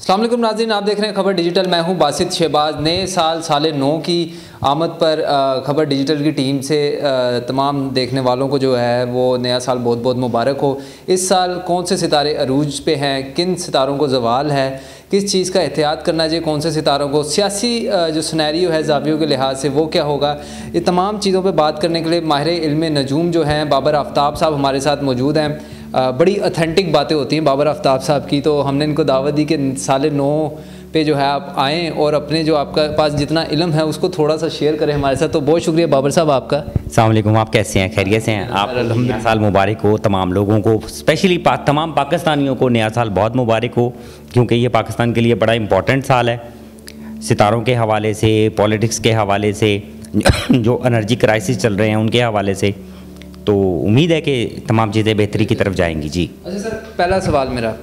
अस्सलाम वालेकुम नाज़रीन, आप देख रहे हैं खबर डिजिटल। मैं हूं बासित शहबाज। नए साल साले 9 की आमद पर खबर डिजिटल की टीम से तमाम देखने वालों को जो है वो नया साल बहुत बहुत मुबारक हो। इस साल कौन से सितारे अरूज पे हैं, किन सितारों को ज़वाल है, किस चीज़ का एहतियात करना चाहिए, कौन से सितारों को, सियासी जो सिनेरियो है ज़ावियों के लिहाज से वो क्या होगा, ये तमाम चीज़ों पर बात करने के लिए माहिर इल्म नजूम जो हैं बाबर आफ्ताब साहब हमारे साथ मौजूद हैं। बड़ी ऑथेंटिक बातें होती हैं बाबर आफ्ताब साहब की, तो हमने इनको दावत दी कि साले 9 पे जो है आप आएँ और अपने जो आपका पास जितना इल्म है उसको थोड़ा सा शेयर करें हमारे साथ। तो बहुत शुक्रिया बाबर साहब आपका। अस्सलाम वालेकुम, आप कैसे हैं? खैरियत से हैं आप? नया साल मुबारक हो तमाम लोगों को, स्पेशली तमाम पाकिस्तानियों को नया साल बहुत मुबारक हो, क्योंकि ये पाकिस्तान के लिए बड़ा इम्पॉर्टेंट साल है। सितारों के हवाले से, पॉलिटिक्स के हवाले से, जो एनर्जी क्राइसिस चल रहे हैं उनके हवाले से, तो उम्मीद है कि तमाम चीज़ें बेहतरी की तरफ जाएंगी। जी अच्छा सर, पहला सवाल मेरा,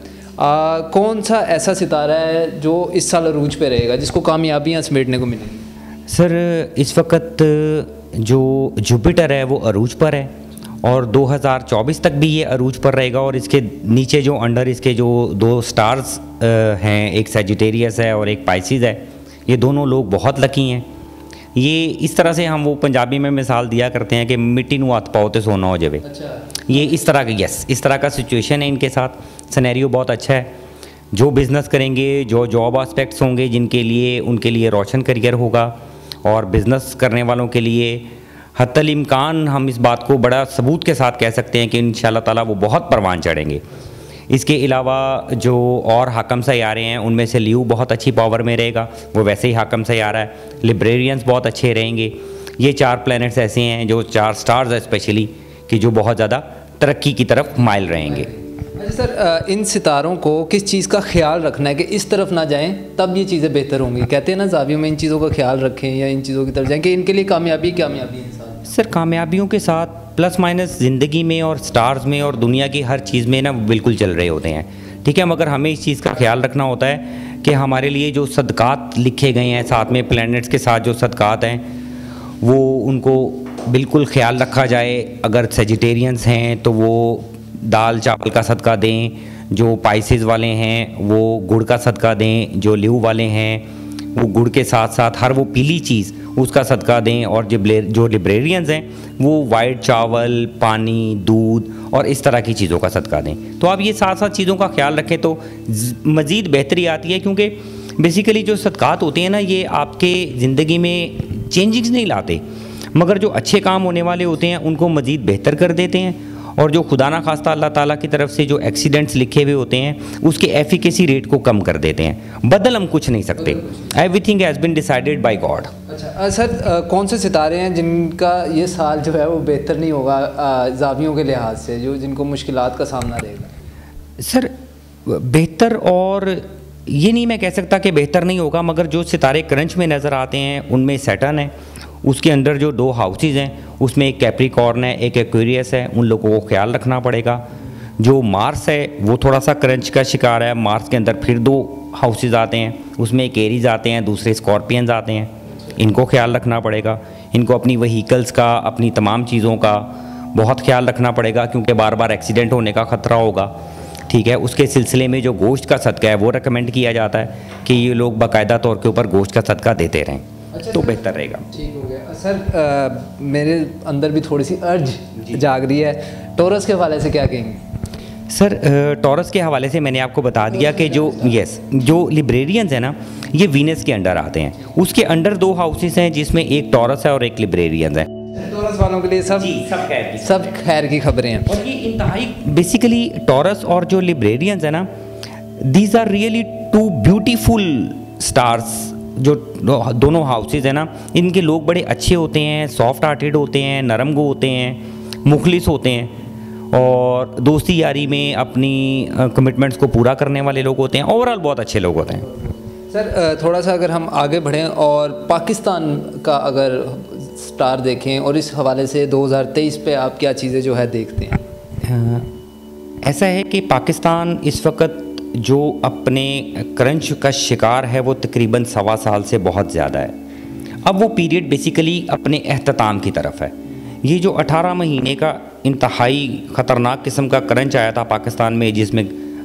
कौन सा ऐसा सितारा है जो इस साल अरूज पे रहेगा, जिसको कामयाबियाँ समेटने को मिलेंगी? सर, इस वक्त जो जुपिटर है वो अरूज पर है और 2024 तक भी ये अरूज पर रहेगा। और इसके नीचे जो अंडर इसके जो 2 स्टार्स हैं, एक सैजिटेरियस है और एक पाइसिस है, ये दोनों लोग बहुत लकी हैं। ये इस तरह से हम वो पंजाबी में मिसाल दिया करते हैं कि मिट्टी नू हथ पाओ तो सोना हो जाए। अच्छा। ये इस तरह का इस तरह का सिचुएशन है इनके साथ। सिनेरियो बहुत अच्छा है। जो बिज़नेस करेंगे, जो जॉब एस्पेक्ट्स होंगे जिनके लिए, उनके लिए रोशन करियर होगा। और बिज़नेस करने वालों के लिए हत्तल इम्कान हम इस बात को बड़ा सबूत के साथ कह सकते हैं कि इंशाल्लाह ताला वो बहुत परवान चढ़ेंगे। इसके अलावा जो और हाकम सयारे हैं उनमें से लियो बहुत अच्छी पावर में रहेगा, वो वैसे ही हाकम सयारा है। लिब्रेरियंस बहुत अच्छे रहेंगे। ये 4 प्लैनेट्स ऐसे हैं, जो 4 स्टार्स है स्पेशली, कि जो बहुत ज़्यादा तरक्की की तरफ माइल रहेंगे। अच्छा सर, इन सितारों को किस चीज़ का ख्याल रखना है कि इस तरफ ना जाएं, तब ये चीज़ें बेहतर होंगी? कहते हैं ना ज़ावियों में इन चीज़ों का ख्याल रखें या इन चीज़ों की तरफ जाएं कि इनके लिए कामयाबी है इंसान? सर, कामयाबियों के साथ प्लस माइनस ज़िंदगी में और स्टार्स में और दुनिया की हर चीज़ में ना बिल्कुल चल रहे होते हैं, ठीक है। मगर हमें इस चीज़ का ख्याल रखना होता है कि हमारे लिए जो सदक़ात लिखे गए हैं, साथ में प्लैनेट्स के साथ जो सदक़ात हैं, वो उनको बिल्कुल ख्याल रखा जाए। अगर सेजिटेरियंस हैं तो वो दाल चावल का सदका दें, जो पाइसेस वाले हैं वो गुड़ का सदका दें, जो लियो वाले हैं वो गुड़ के साथ साथ हर वो पीली चीज़ उसका सदका दें, और जो लिब्रेरियंस हैं वो वाइट चावल, पानी, दूध और इस तरह की चीज़ों का सदका दें। तो आप ये साथ साथ चीज़ों का ख्याल रखें तो मज़ीद बेहतरी आती है, क्योंकि बेसिकली जो सदकात होते हैं ना, ये आपके ज़िंदगी में चेंजिंग्स नहीं लाते, मगर जो अच्छे काम होने वाले होते हैं उनको मज़ीद बेहतर कर देते हैं। और जो खुदा ना खास्ता अल्लाह ताला की तरफ से जो एक्सीडेंट्स लिखे हुए होते हैं उसके एफिकेसी रेट को कम कर देते हैं। बदल हम कुछ नहीं सकते, everything has been decided by God. अच्छा सर, कौन से सितारे हैं जिनका ये साल जो है वो बेहतर नहीं होगा ज़ावियों के लिहाज से, जो जिनको मुश्किलात का सामना रहेगा? सर, बेहतर और ये नहीं मैं कह सकता कि बेहतर नहीं होगा, मगर जो सितारे क्रंच में नज़र आते हैं उनमें सैटर्न है, उसके अंदर जो 2 हाउसेज हैं उसमें एक कैप्रिकॉर्न है, एक एक्वेरियस है, उन लोगों को ख्याल रखना पड़ेगा। जो मार्स है वो थोड़ा सा क्रंच का शिकार है। मार्स के अंदर फिर 2 हाउसेज आते हैं, उसमें एक एरीज आते हैं, दूसरे स्कॉर्पियंस आते हैं, इनको ख्याल रखना पड़ेगा। इनको अपनी व्हीकल्स का, अपनी तमाम चीज़ों का बहुत ख्याल रखना पड़ेगा, क्योंकि बार बार एक्सीडेंट होने का ख़तरा होगा, ठीक है। उसके सिलसिले में जो गोश्त का सदका है वो रिकमेंड किया जाता है कि ये लोग बाकायदा तौर के ऊपर गोश्त का सदका देते रहें। अच्छा, तो बेहतर रहेगा। ठीक हो गया सर। मेरे अंदर भी थोड़ी सी अर्ज जाग रही है, टॉरस के हवाले से क्या कहेंगे? सर, टॉरस के हवाले से मैंने आपको बता दिया कि जो लिब्रेरियंस है ना, ये वीनस के अंडर आते हैं। उसके अंडर 2 हाउसेस हैं, जिसमें एक टॉरस है और एक लिब्रेरियंस है। टॉरस वालों के लिए सब खैर की खबरें हैं। और ये इंतहाई बेसिकली टॉरस और जो लिब्रेरियंस है ना, these are really 2 beautiful stars. जो दोनों हाउसेज है ना, इनके लोग बड़े अच्छे होते हैं, सॉफ्ट हार्टेड होते हैं, नरमगो होते हैं, मुखलिस होते हैं, और दोस्ती यारी में अपनी कमिटमेंट्स को पूरा करने वाले लोग होते हैं। ओवरऑल बहुत अच्छे लोग होते हैं। सर, थोड़ा सा अगर हम आगे बढ़ें और पाकिस्तान का अगर स्टार देखें और इस हवाले से 2023 पे आप क्या चीज़ें जो है देखते हैं? ऐसा है कि पाकिस्तान इस वक्त जो अपने क्रंच का शिकार है वो तकरीबन 1.25 साल से बहुत ज़्यादा है। अब वो पीरियड बेसिकली अपने अख्ताम की तरफ है। ये जो 18 महीने का इंतहाई ख़तरनाक किस्म का क्रंच आया था पाकिस्तान में, जिसमें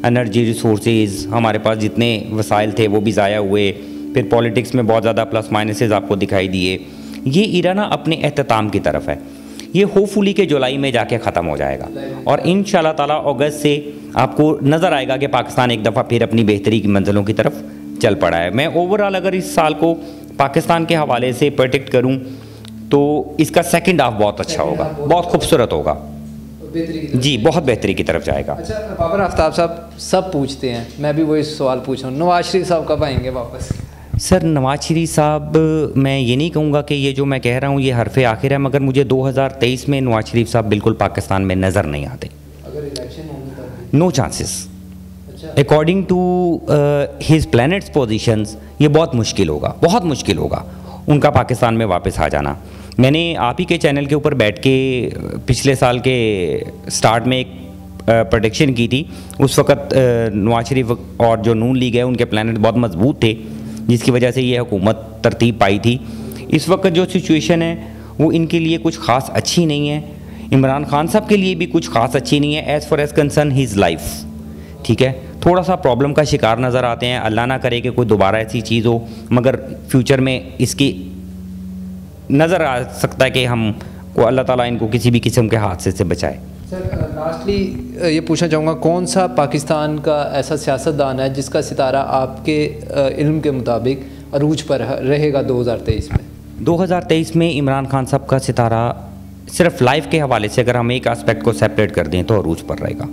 एनर्जी रिसोर्सेज, हमारे पास जितने वसाइल थे वो भी ज़ाया हुए, फिर पॉलिटिक्स में बहुत ज़्यादा प्लस माइनसेस आपको दिखाई दिए। ये इरा ना अपने अख्ताम की तरफ है, ये होपफुली के जुलाई में जाके ख़त्म हो जाएगा और इंशाल्लाह ताला अगस्त से आपको नज़र आएगा कि पाकिस्तान एक दफ़ा फिर अपनी बेहतरी की मंजिलों की तरफ चल पड़ा है। मैं ओवरऑल अगर इस साल को पाकिस्तान के हवाले से प्रेडिक्ट करूं तो इसका सेकंड हाफ बहुत अच्छा होगा, बहुत खूबसूरत होगा जी, बहुत बेहतरी की तरफ जाएगा। अच्छा बाबर आफ्ताब साहब, सब पूछते हैं, मैं भी वही सवाल पूछ रहा हूँ, नवाज शरीफ साहब कब आएंगे वापस? सर नवाज शरीफ साहब, मैं ये नहीं कहूँगा कि ये जो मैं कह रहा हूँ ये हरफ आखिर है, मगर मुझे 2023 में नवाज शरीफ साहब बिल्कुल पाकिस्तान में नज़र नहीं आते। अगर इलेक्शन होंगे no chances according to his planets positions, ये बहुत मुश्किल होगा, बहुत मुश्किल होगा उनका पाकिस्तान में वापस आ जाना। मैंने आप ही के चैनल के ऊपर बैठ के पिछले साल के स्टार्ट में एक प्रोडिक्शन की थी। उस वक़्त नवाज शरीफ और जो नून लीग है उनके प्लैनेट बहुत मजबूत थे, जिसकी वजह से ये हुकूमत तरतीब पाई थी। इस वक्त जो सिचुएशन है वो इनके लिए कुछ ख़ास अच्छी नहीं है, इमरान खान साहब के लिए भी कुछ ख़ास अच्छी नहीं है as far as concern his life. ठीक है, थोड़ा सा प्रॉब्लम का शिकार नज़र आते हैं। अल्लाह ना करे कि कोई दोबारा ऐसी चीज़ हो, मगर फ्यूचर में इसकी नज़र आ सकता है कि हम को अल्लाह ताला इनको किसी भी किस्म के हादसे से बचाए। सर लास्टली ये पूछना चाहूँगा, कौन सा पाकिस्तान का ऐसा सियासतदान है जिसका सितारा आपके इल्म के मुताबिक अरूज पर रहेगा 2023 में? 2023 में इमरान खान साहब का सितारा सिर्फ लाइफ के हवाले से अगर हम एक एस्पेक्ट को सेपरेट कर दें तो अरूज पर रहेगा।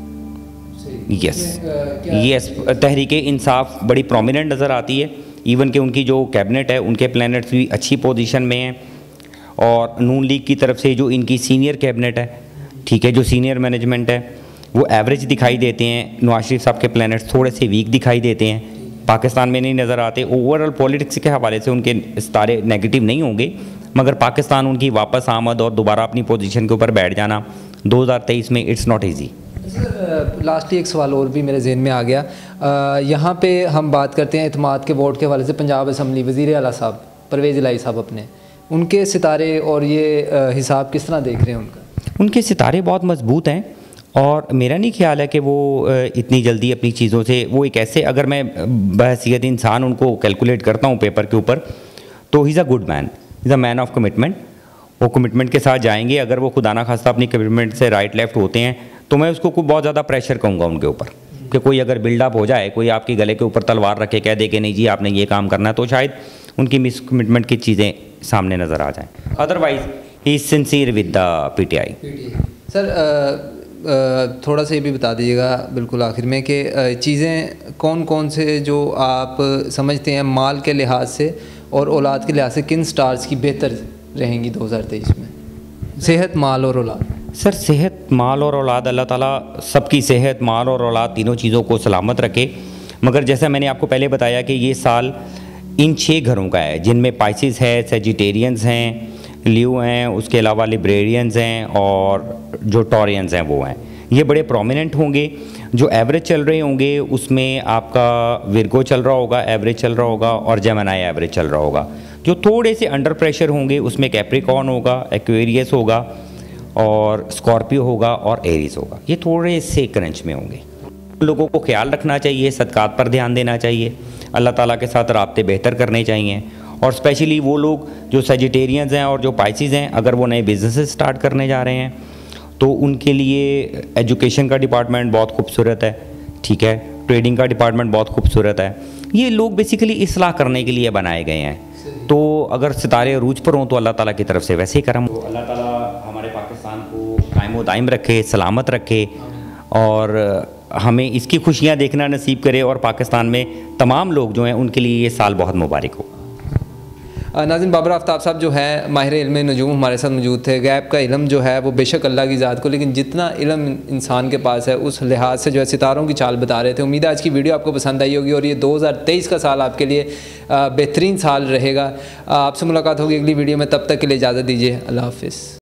यस, तहरीक इंसाफ बड़ी प्रोमिनेंट नज़र आती है, इवन कि उनकी जो कैबिनेट है उनके प्लैनेट्स भी अच्छी पोजीशन में हैं, और नून लीग की तरफ से जो इनकी सीनियर कैबिनेट है, ठीक है, जो सीनियर मैनेजमेंट है वो एवरेज दिखाई देते हैं। नवाज शरीफ साहब के प्लैनेट्स थोड़े से वीक दिखाई देते हैं, पाकिस्तान में नहीं नज़र आते। ओवरऑल पॉलिटिक्स के हवाले से उनके सितारे नेगेटिव नहीं होंगे, मगर पाकिस्तान उनकी वापस आमद और दोबारा अपनी पोजीशन के ऊपर बैठ जाना 2023 में इट्स नॉट ईजी। लास्टली एक सवाल और भी मेरे जहन में आ गया, यहाँ पे हम बात करते हैं एतमाद के वोट के हवाले से। पंजाब असम्बली वज़ीर आला साहब परवेज़ इलाही साहब अपने, उनके सितारे और ये हिसाब किस तरह देख रहे हैं उनका? उनके सितारे बहुत मजबूत हैं और मेरा नहीं ख्याल है कि वो इतनी जल्दी अपनी चीज़ों से, वो एक ऐसे, अगर मैं बहसीयत इंसान उनको कैलकुलेट करता हूँ पेपर के ऊपर, तो he is a good man, is a man of commitment. वो कमिटमेंट के साथ जाएंगे। अगर वो खुदा ना खास्ता अपनी कमिटमेंट से राइट लेफ्ट होते हैं तो मैं उसको कोई बहुत ज़्यादा प्रेशर कहूँगा उनके ऊपर कि कोई अगर बिल्डअप हो जाए, कोई आपके गले के ऊपर तलवार रखे कह दे कि नहीं जी आपने ये काम करना है, तो शायद उनकी मिस कमिटमेंट की चीज़ें सामने नज़र आ जाएँ। Otherwise he is sincere with the PTI. Sir थोड़ा सा ये भी बता दीजिएगा बिल्कुल आखिर में कि चीज़ें कौन कौन से जो आप समझते हैं माल के लिहाज से और औलाद के लिहाज से किन स्टार्स की बेहतर रहेंगी 2023 में? सेहत, माल और औलाद। सर सेहत, माल और औलाद, अल्लाह ताला सबकी सेहत, माल और औलाद तीनों चीज़ों को सलामत रखे। मगर जैसा मैंने आपको पहले बताया कि ये साल इन 6 घरों का है, जिनमें पाइसिस है, सेजिटेरियंस हैं, लियो हैं, उसके अलावा लिब्रेरियंस हैं और जो टॉरियंस हैं वो हैं। ये बड़े प्रोमिनेंट होंगे। जो एवरेज चल रहे होंगे उसमें आपका विर्गो चल रहा होगा, एवरेज चल रहा होगा, और जेमिनी एवरेज चल रहा होगा। जो थोड़े से अंडर प्रेशर होंगे उसमें कैप्रिकॉर्न होगा, एक्वेरियस होगा और स्कॉर्पियो होगा और एरीज होगा। ये थोड़े से क्रंच में होंगे। लोगों को ख्याल रखना चाहिए, सदकात पर ध्यान देना चाहिए, अल्लाह ताला के साथ राब्ते बेहतर करने चाहिए, और स्पेशली वो लोग जो सेजिटेरियंस हैं और जो पाइसिस हैं, अगर वो नए बिजनेसेस स्टार्ट करने जा रहे हैं तो उनके लिए एजुकेशन का डिपार्टमेंट बहुत खूबसूरत है, ठीक है, ट्रेडिंग का डिपार्टमेंट बहुत खूबसूरत है। ये लोग बेसिकली इस्लाह करने के लिए बनाए गए हैं। तो अगर सितारे अरूज पर हों तो अल्लाह ताला की तरफ से वैसे ही करम। तो अल्लाह ताला हमारे पाकिस्तान को कायम व दायम रखे, सलामत रखे, और हमें इसकी खुशियाँ देखना नसीब करे, और पाकिस्तान में तमाम लोग जो हैं उनके लिए ये साल बहुत मुबारक हो। नाज़रीन, बाबर आफ्ताब साहब जो है माहिर इल्म नजूम हमारे साथ मौजूद थे। गैब का इल्म जो है वो बेशक अल्लाह की ज़ात को, लेकिन जितना इल्म इंसान के पास है उस लिहाज से जो है सितारों की चाल बता रहे थे। उम्मीद है आज की वीडियो आपको पसंद आई होगी और ये 2023 का साल आपके लिए बेहतरीन साल रहेगा। आपसे मुलाकात होगी अगली वीडियो में, तब तक के लिए इजाज़त दीजिए। अल्लाह हाफ़िज़।